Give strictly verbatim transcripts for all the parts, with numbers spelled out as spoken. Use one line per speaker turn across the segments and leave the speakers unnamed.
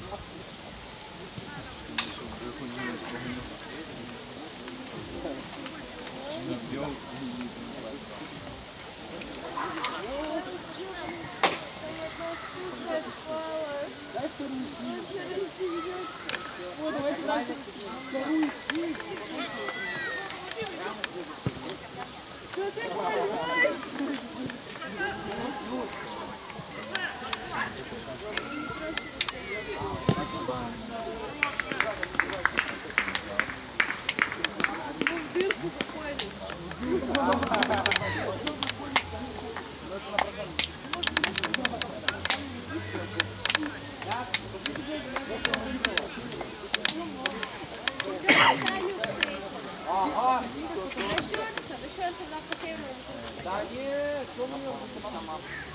Дай вторую силу. О, давайте дальше вторую силу. Ага. Да нет, что мне сама?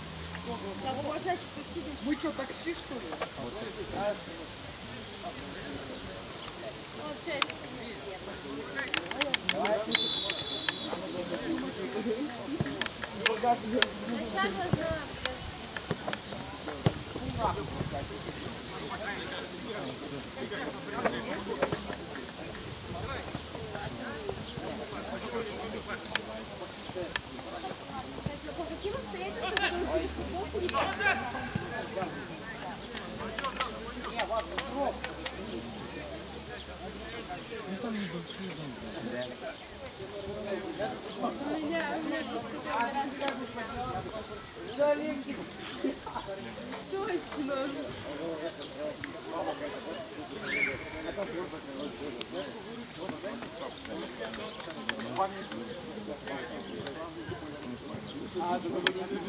Мы что, такси что ли?
Ну там небольшие дома.
Точно. А, это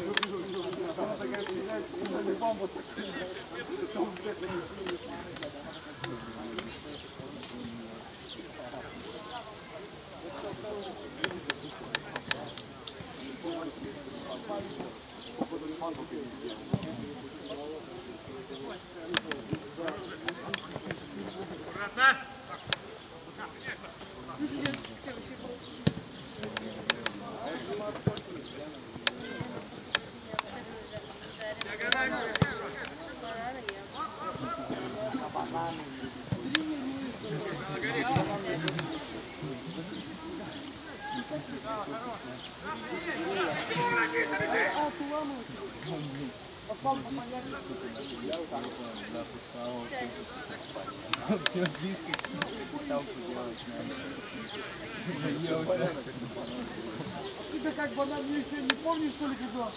Все фишки пытался делать. Наелся.
Ты как банан еще не помнишь, что ли, когда?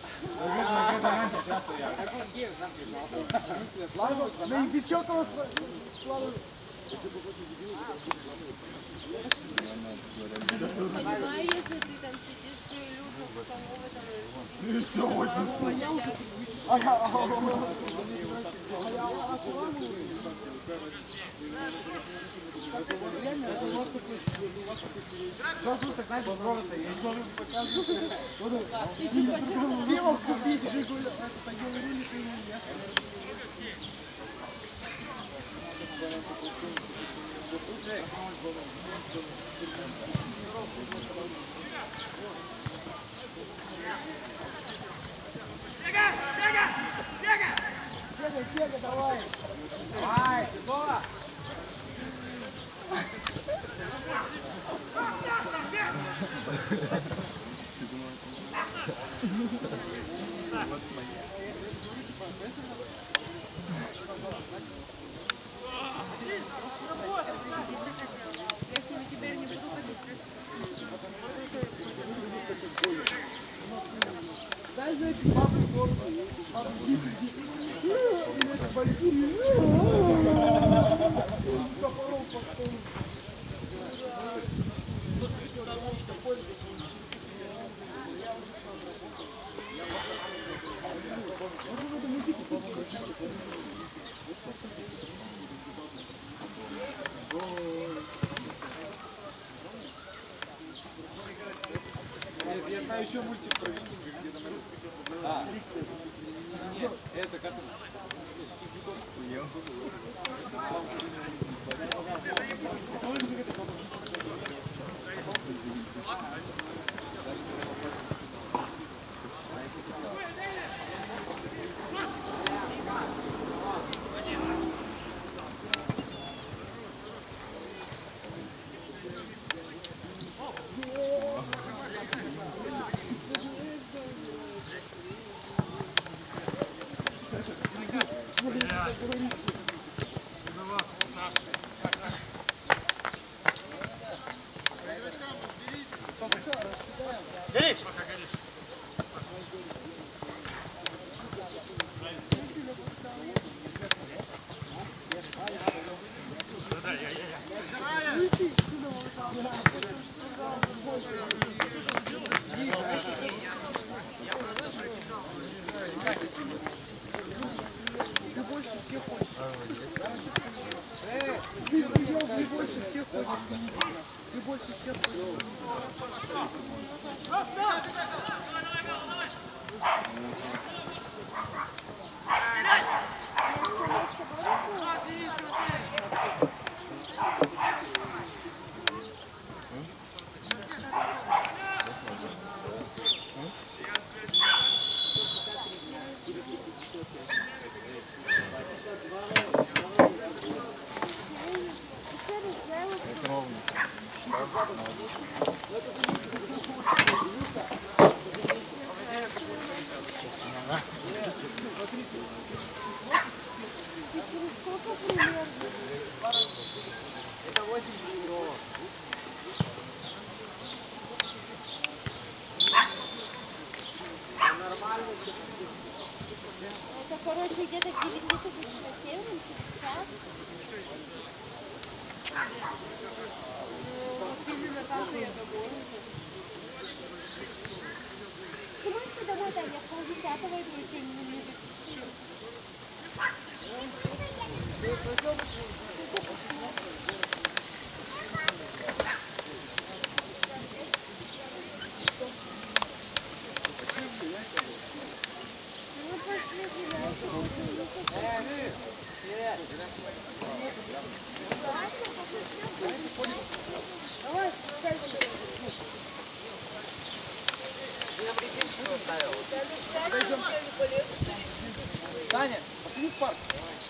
На язычок его складывают.
Понимаю, если ты там сидишь с людям, столовой там...
Ну и что, вот? А я... А я... Прошу согнать бобровый-то, я еще раз покажу. Пиво купить, еще говорят, это говорили, ты не ешь.
Бега! Бега! Бега!
Сега, сега, давай! Давай, готово! Дай же эти слабые горы. Это большие. Топором потом. Я знаю еще мультик про викингов, где там а, нет, это как Ты, ты больше всех хочешь. Ты больше всех хочешь.
Это, короче, где-то к девятидесяти на северном, так? Ты можешь что домой, Таня? Я в полдесятого иду, если не любит. Ну, пошли давай,
Таня, пошли в парк.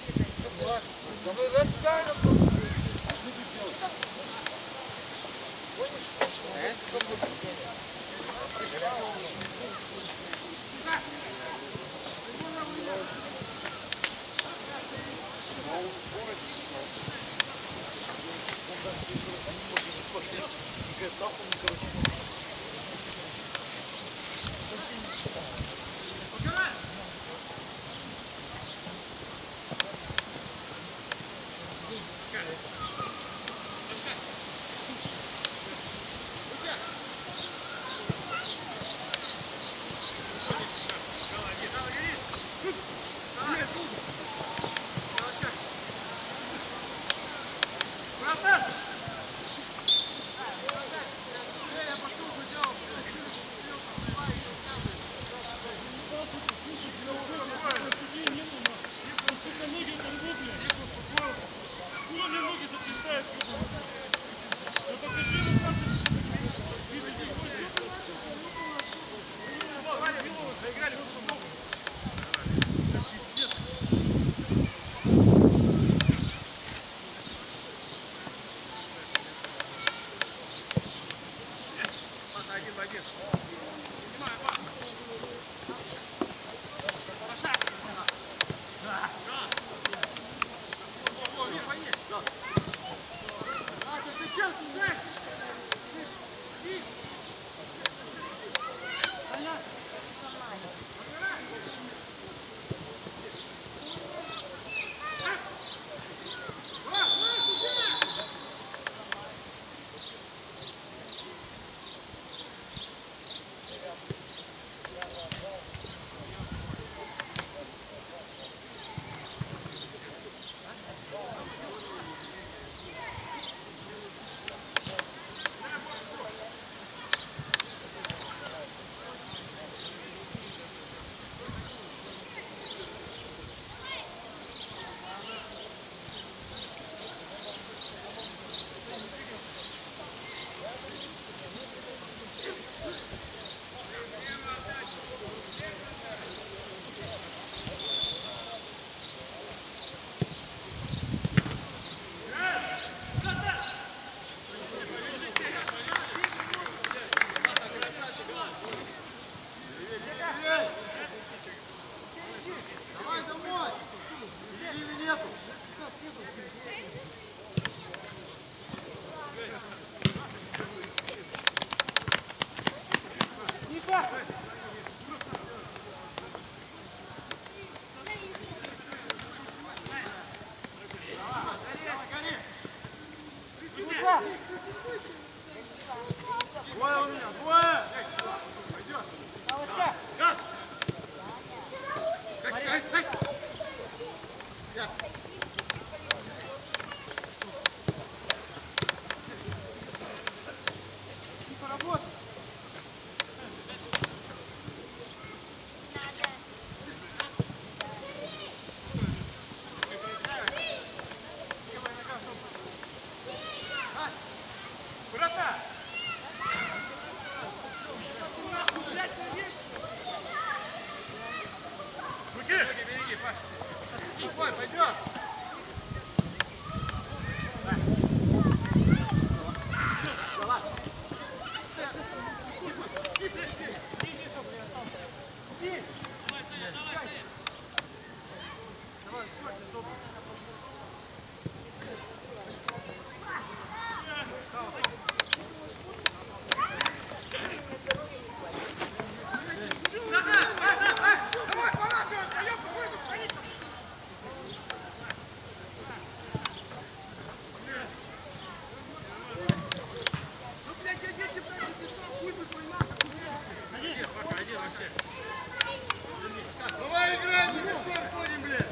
Двое у меня, двое! Пойдет! Гад!
Давай играй, не без пар ходим, блядь!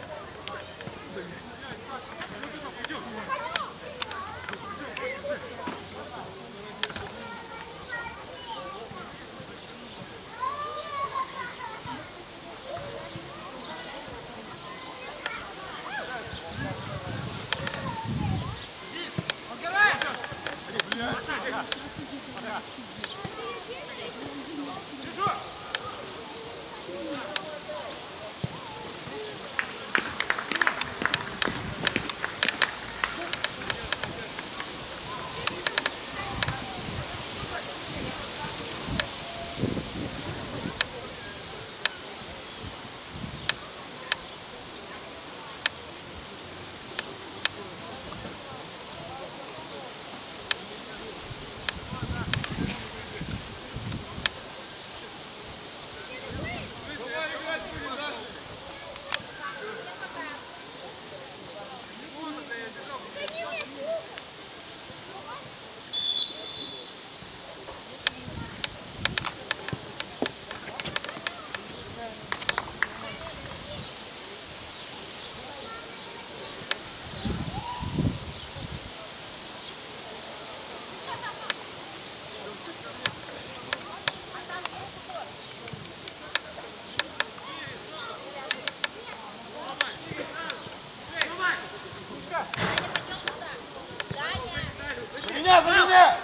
За меня, за меня!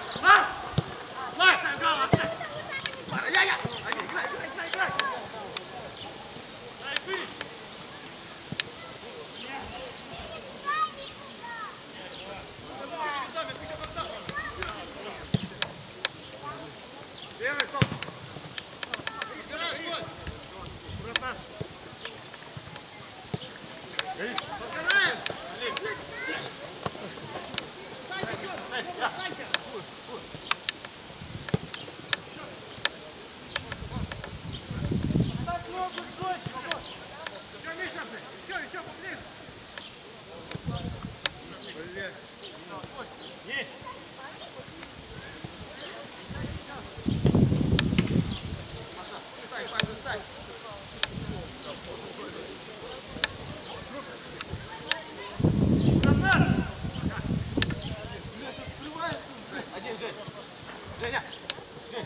Женя! Жень!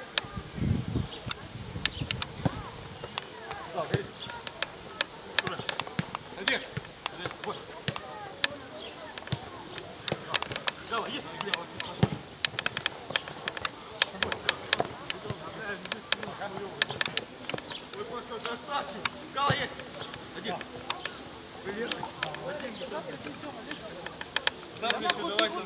Да, горит. Один! Вот! Давай, есть! Вы просто красавчик! Гала есть! Один! Привет! Один! Да, давай там!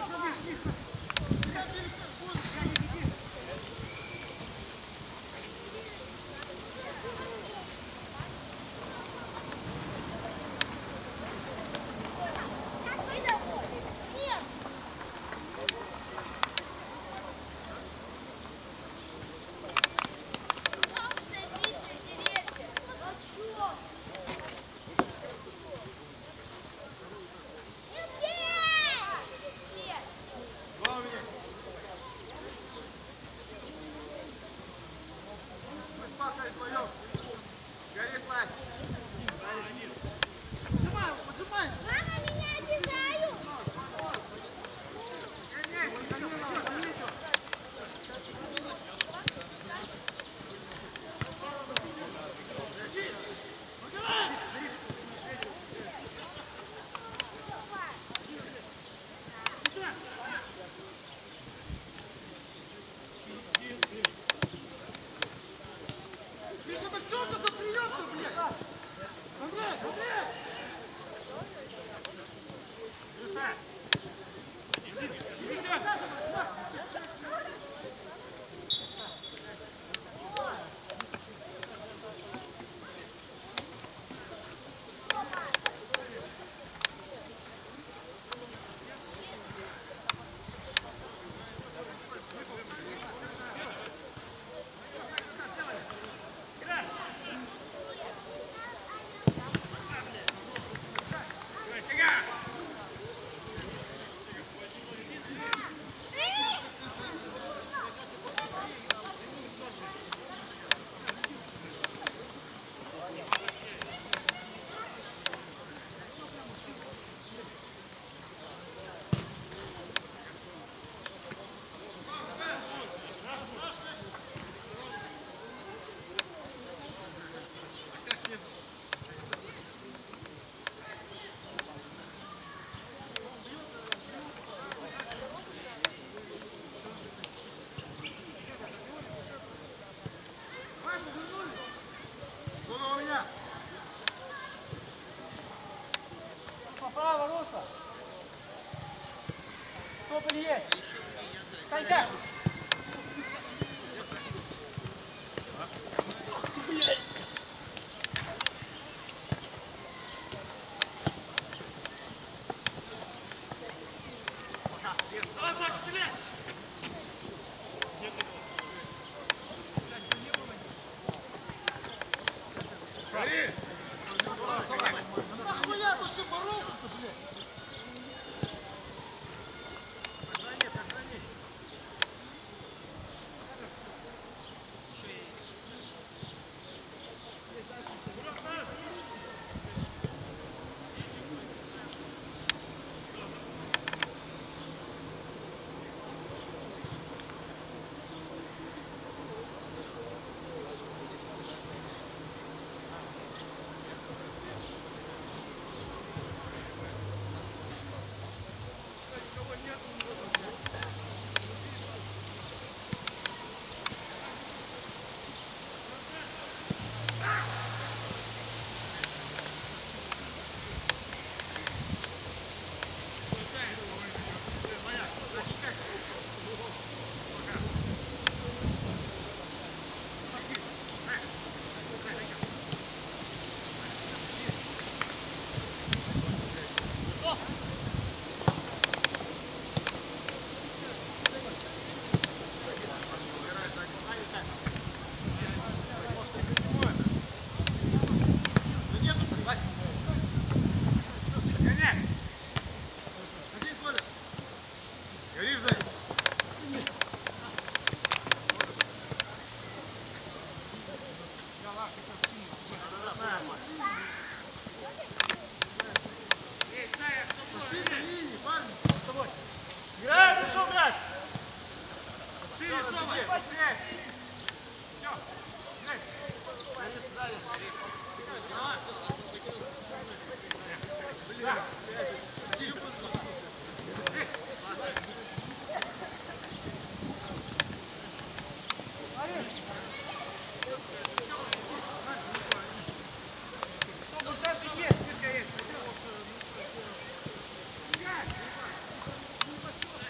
Есть, есть.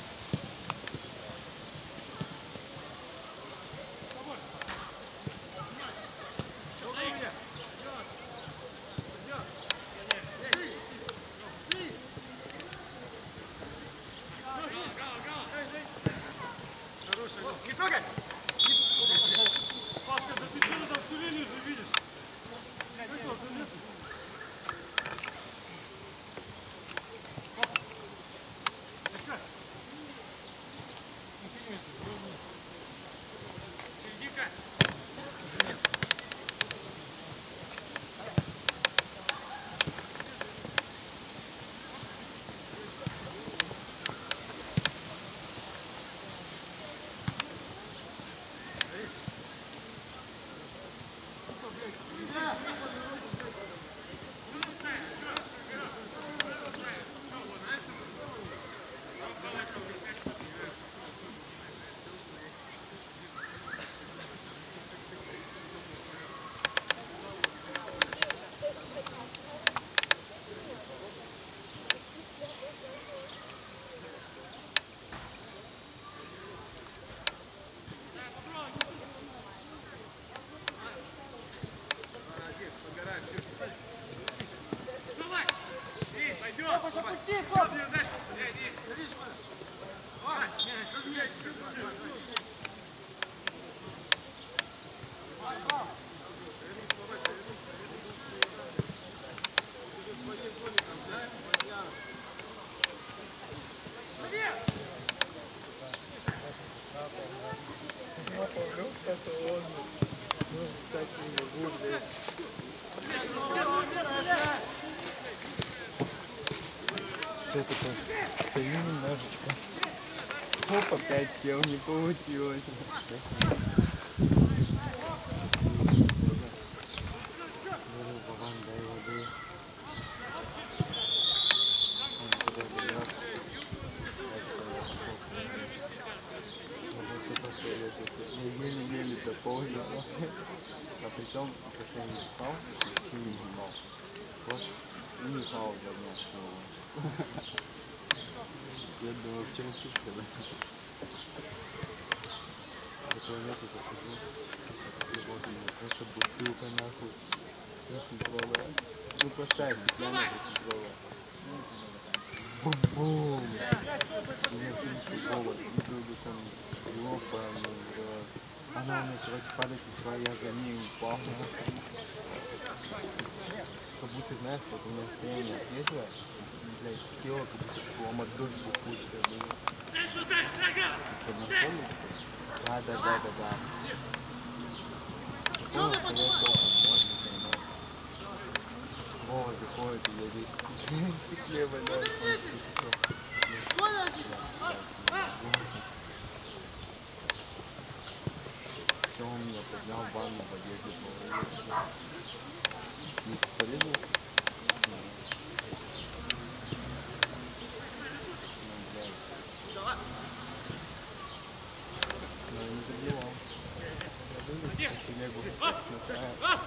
Все такое, стою немножечко. Оп, опять сел, не получилось. Я еле-еле дополнил. А притом, если я не спал, вообще не снимал. Просто не спал для меня снова. Я думаю, в чем фишка, да? До туалета захожу, вот у меня просто бутылка нахуй. Двухлитровая. Ну простая стеклянная двухлитровая. Бум-бум! Я слышу голос из другой комнаты. Ёбаный рот. Она у меня, короче, падает, начала, я за ней упал. Как будто, знаешь, вот у меня состояние ответило. Блядь, тело как будто ломадос бухучее было. Да, да, да, да, да. Потом стоять толком можно, понимаешь. Вова заходит, и я весь в стекле валяюсь. Все, он меня поднял в ванну в одежде положил. Не полезно? Но я не забивал. Я вылез, телегу смотрел.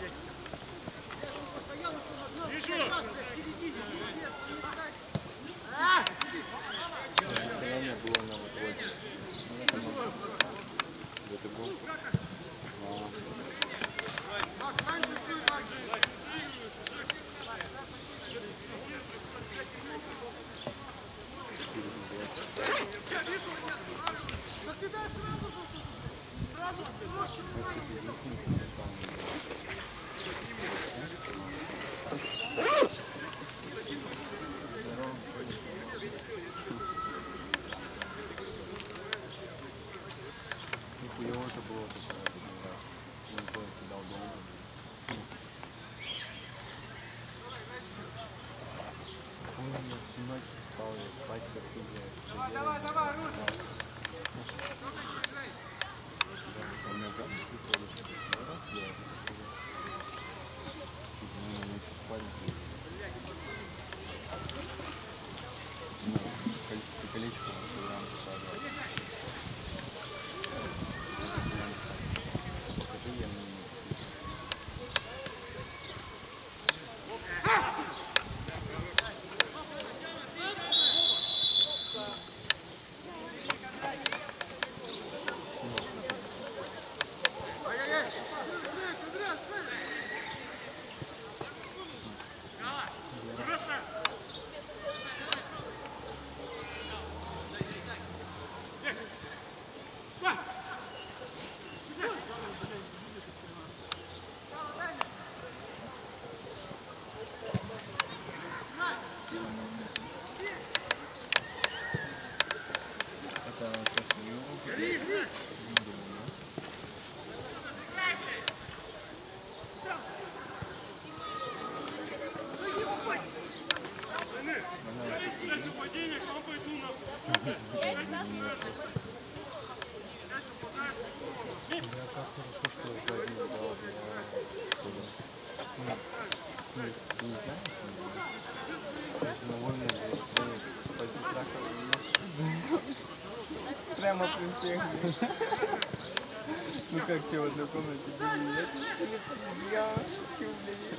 Состояние было на выходе. Это был. Нихуево это было такое. Я не помню, кидал долго. Помню, я всю ночь спал, я спать терпел, я давай, давай, руки! У меня запись приходит. Я не спать здесь. Ну, количество программ посадил. Покажи, я не прямо при всех. Ну как все в одной комнате были, я я хочу, блядь.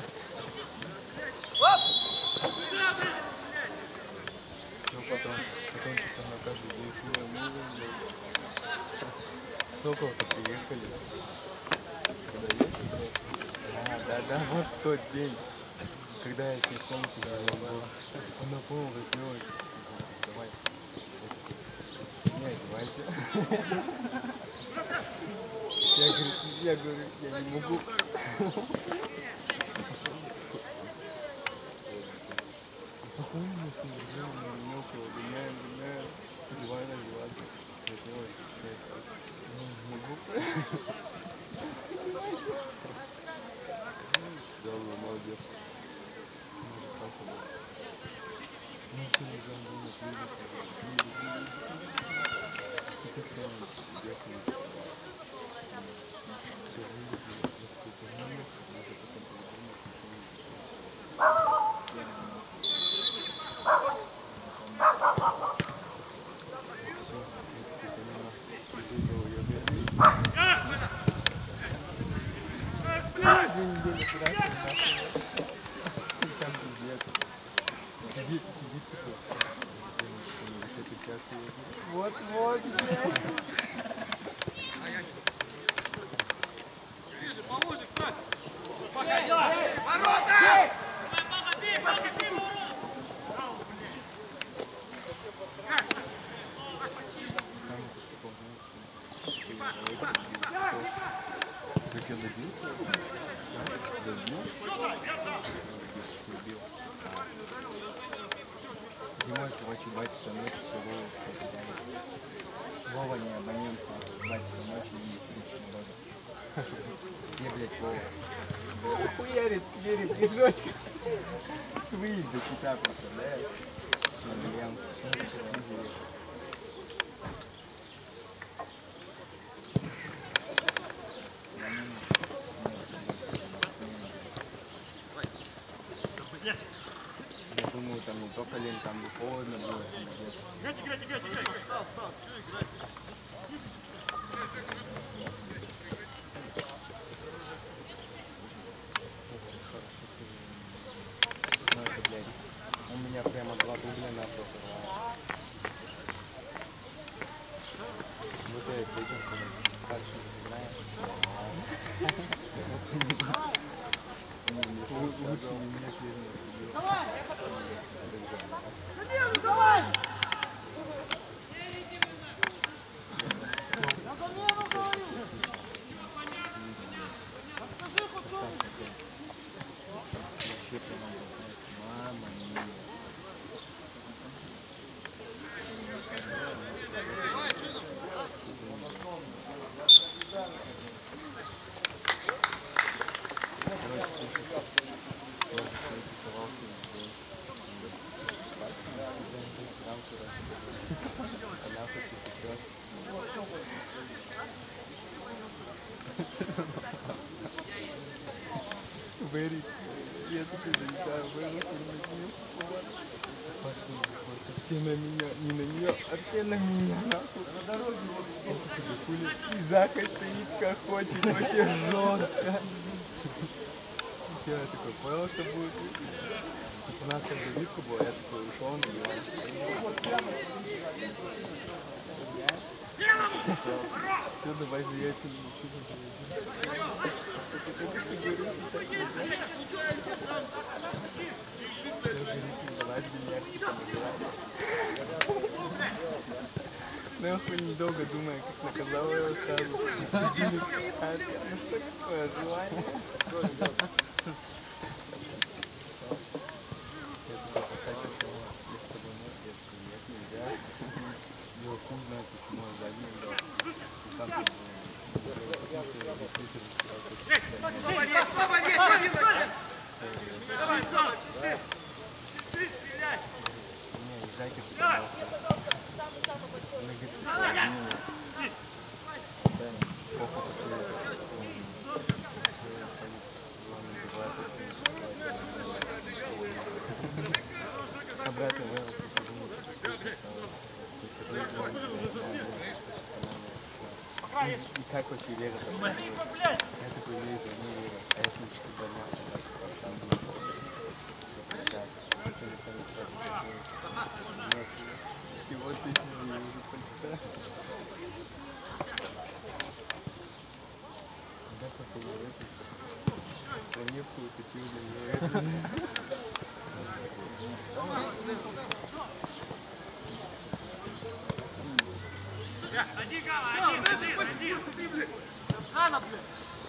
Ну потом, потом что-то на каждый день хуя мужем, блядь. Сокол-то приехали. Когда ехали? А, да-да, вот тот день. когда я тебе в комнате говорил, он на пол возьмет. Давай. Не одевайся. Я говорю, я говорю, я не могу. Спокойно, все нормально, мелкого, гоняем, гоняем. Одевай, одевайся. Я делаю, я не могу. Да, молодец. Ну, все, не знаю, не знаю, Сидит, сидит, вот, вот,
Поможешь, брат!
Ворота!
как я добился? Добил? Убил. Зимой, короче, батя со мной все Вова. Вова не абонент, а батя со мной не тридцать долларов. Я, блядь, Вова. Хуярит, верит, мешочек. Свои до кита, представляешь? На бриллиант. Я думаю, там не только лень, там и холодно было.
Играть, играть, играть, играть! Встал, встал, что играть?
Ну это, блядь, у меня прямо два дубля нахуй сорвалось. Вот я этим, дальше не знаю. Лучше меня первым.
Давай! Давай! На замену говорю! Подскажи, пацан!
Вообще прямо, мама мия. Вэри, я тут залетаю, Вэри, все на меня, не на нее, а все на меня, нахуй. На дороге вот и Заха стоит как хочет, вообще жестко. Все, я такой понял, что будет. У нас как бы випка была, я такой ушел на диван. Все, давай заедем, нахуй недолго думая, как наказал его сразу. Сидели в хате, ну что такое желание? Я туда посадил, что я с собой нож, я такой, нет, нельзя. Его хуй знает, почему он задний дал. И там
Молодец, молодец, один вообще!
Давай, давай, чеши! Чеши, стреляй!
не, езжайте туда. Он говорит, да, похуй такой. Обратно в его прихожу, и как вообще Вера такой? Я такой лезу, не Вера, а я смотрю, что больная, там будет. И вот эти уже пальца. Да, сколько я выпил. Раневскую категорию.
Один, Гава, один, один, один. Рано, блядь.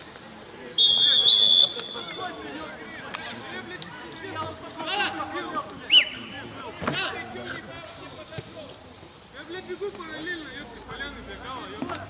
Я, блядь, бегу параллельно, ёпта, поляны бегала, ёпта.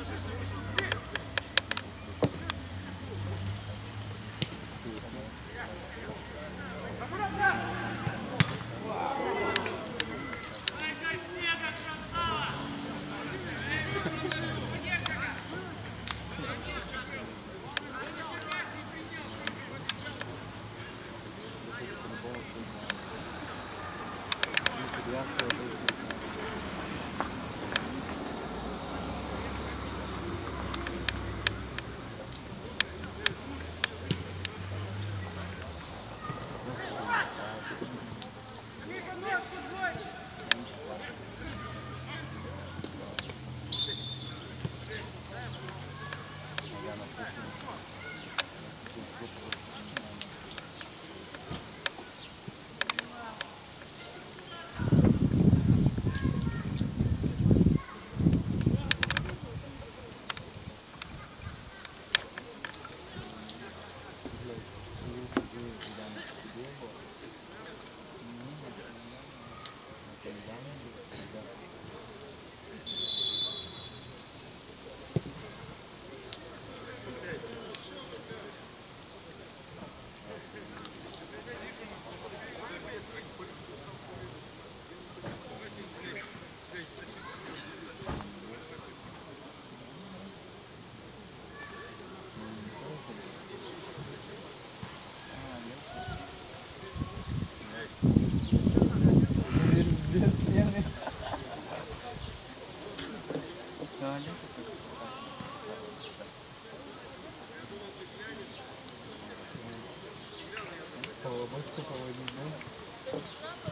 Поломочку поводить, да?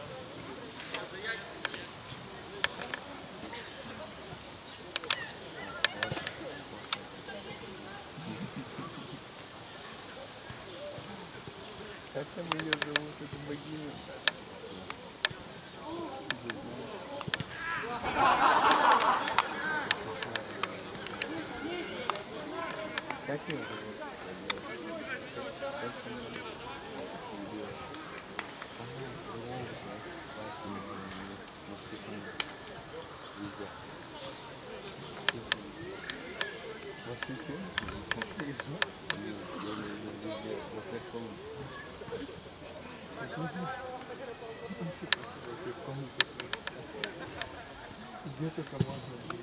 Как там ее зовут, эту богиню? Как ее зовут? Где только можно было?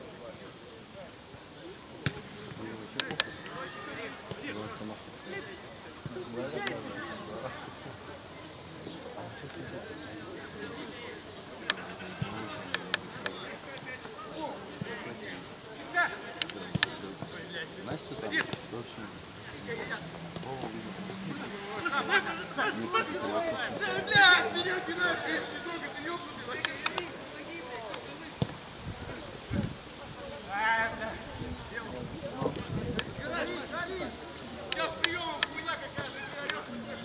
Знаешь, что там? Вообще.
Я с приемом, хуйня какая-то.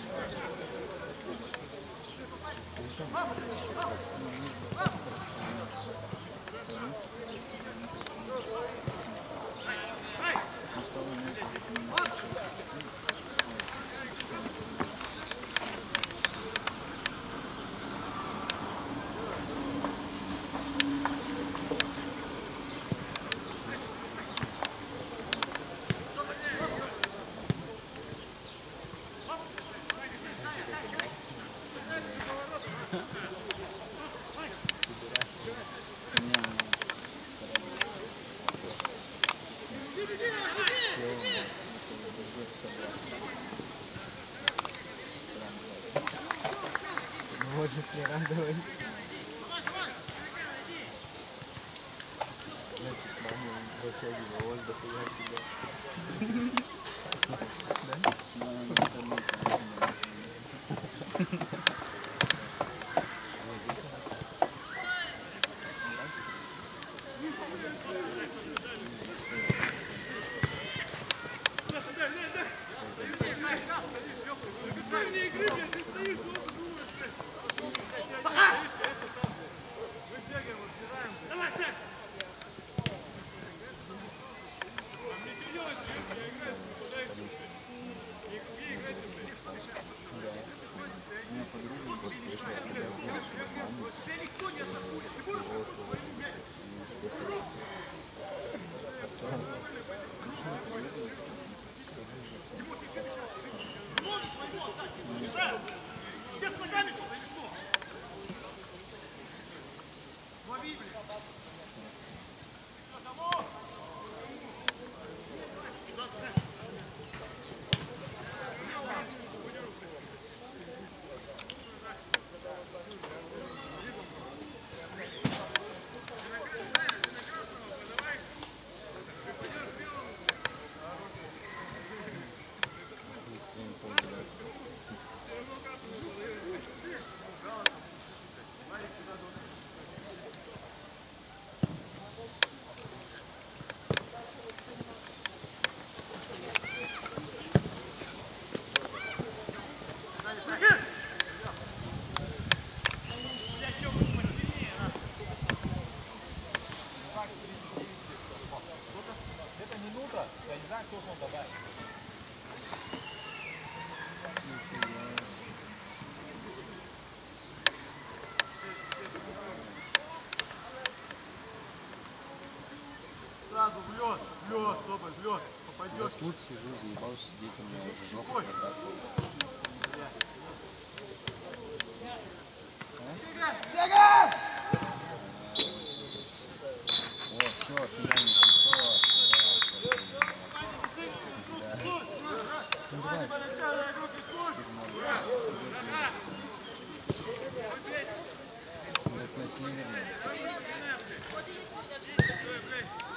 Может не радовать. Значит, мама вытягивала воздух и я себя.
Да? Сразу в лед, в лед, Соболь, в лед. Попадешь.
Я тут сижу, заебался сидеть, у меня уже жопа продата. О, все, финальный часов. Так на севере.